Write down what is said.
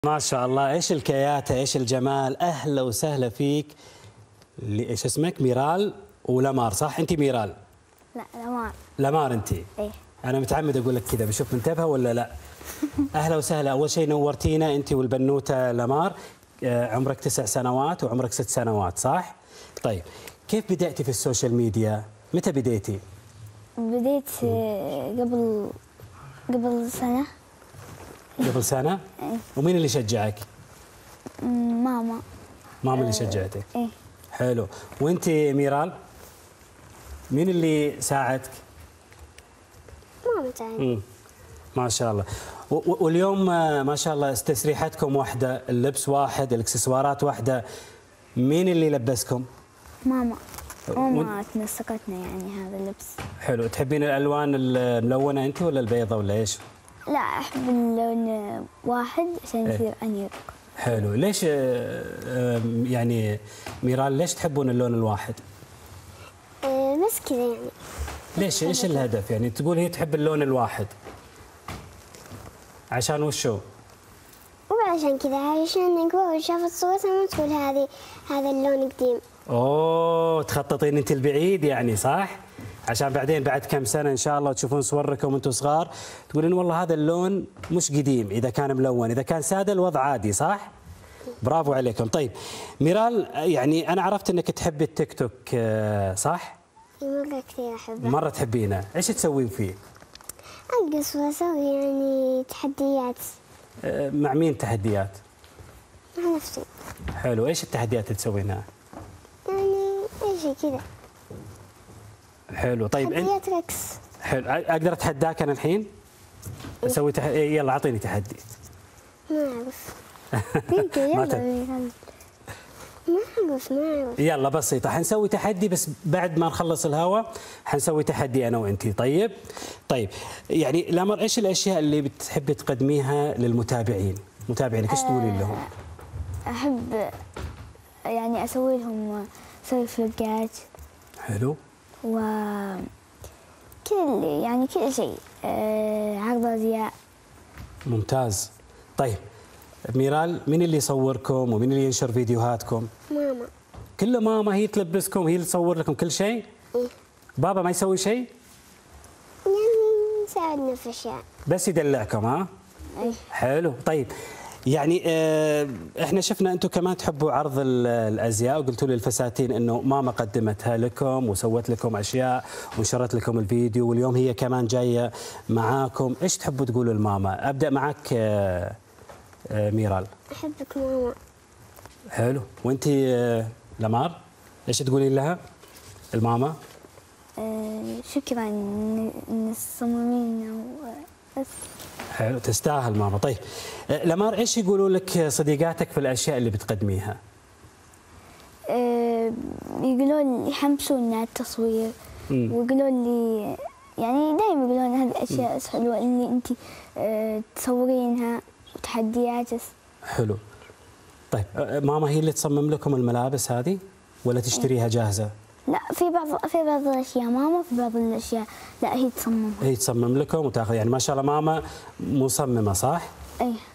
ما شاء الله، ايش الكياتة، ايش الجمال. اهلا وسهلا فيك. ايش اسمك؟ ميرال ولمار، صح؟ انت ميرال؟ لا، لمار. لمار انت؟ ايه. انا متعمد اقول لك كذا، بشوف منتبهه ولا لا؟ اهلا وسهلا. اول شيء نورتينا انت والبنوته لمار. عمرك 9 سنوات وعمرك 6 سنوات، صح؟ طيب، كيف بدأتي في السوشيال ميديا؟ متى بديتي؟ بديت قبل سنة. قبل سنة؟ ايه. ومين اللي شجعك؟ ماما. ماما اللي شجعتك؟ ايه. حلو. وانت ميرال؟ مين اللي ساعدك؟ ماما تعالي. ما شاء الله. واليوم ما شاء الله تسريحتكم واحدة، اللبس واحد، الاكسسوارات واحدة. مين اللي لبسكم؟ ماما. ماما تنسقتنا يعني هذا اللبس. حلو. تحبين الألوان الملونة أنت ولا البيضة ولا إيش؟ لا، أحب اللون واحد عشان يصير أنيق. حلو. ليش يعني ميرال ليش تحبون اللون الواحد؟ بس كذا يعني. ليش؟ ايش الهدف؟ يعني تقول هي تحب اللون الواحد عشان وشو؟ وعشان كذا، عشان نقول شافت صورتها ما تقول هذا اللون قديم. اوه، تخططين انت البعيد يعني، صح؟ عشان بعدين بعد كم سنه ان شاء الله تشوفون صوركم وانتم صغار تقولين والله هذا اللون مش قديم، اذا كان ملون، اذا كان ساده الوضع عادي، صح؟ برافو عليكم. طيب ميرال، يعني انا عرفت انك تحبي التيك توك، صح؟ مرة كثير أحبه. مرة تحبينه، ايش تسوين فيه؟ أرقص وأسوي يعني تحديات. مع مين تحديات؟ مع نفسي. حلو. ايش التحديات اللي تسوينها؟ يعني أي شيء كذا. حلو. طيب تحديات رقص. حلو. اقدر اتحداك انا الحين؟ اسوي يلا اعطيني تحدي. ما أعرف. يلا. ما أعرف. يلا بسيطة، حنسوي تحدي بس بعد ما نخلص الهواء حنسوي تحدي أنا وأنتي. طيب يعني لمر، إيش الأشياء اللي بتحبي تقدميها للمتابعين؟ متابعينك إيش تقولين لهم؟ أحب يعني أسوي فلوقات. حلو. و كل شيء، عرض أزياء. ممتاز. طيب ميرال، مين اللي يصوركم ومين اللي ينشر فيديوهاتكم؟ ماما. كله ماما، هي تلبسكم، هي اللي تصور لكم كل شيء؟ إيه. بابا ما يسوي شيء؟ يعني يساعدنا في أشياء. بس يدلعكم، ها؟ إيه. حلو. طيب يعني احنا شفنا انتم كمان تحبوا عرض الازياء، وقلتوا لي الفساتين انه ماما قدمتها لكم وسوت لكم اشياء ونشرت لكم الفيديو، واليوم هي كمان جايه معاكم. ايش تحبوا تقولوا لماما؟ ابدا معك ميرال. أحبك ماما. حلو. وانت لمار، ايش تقولين لها الماما؟ شكرا إن تصممين بس. حلو، تستاهل ماما. طيب لمار، ايش يقولوا لك صديقاتك في الاشياء اللي بتقدميها؟ يقولون يحمسوني على التصوير، ويقولون لي يعني دائما يقولون هذه الاشياء حلوه اللي انت تصورينها وتحديات. حلو. طيب ماما هي اللي تصمم لكم الملابس هذه ولا تشتريها جاهزه؟ لا، في بعض الاشياء ماما، في بعض الاشياء لا، هي تصممها. هي تصمم لكم وتاخذ، يعني ما شاء الله ماما مصممه، صح؟ اي.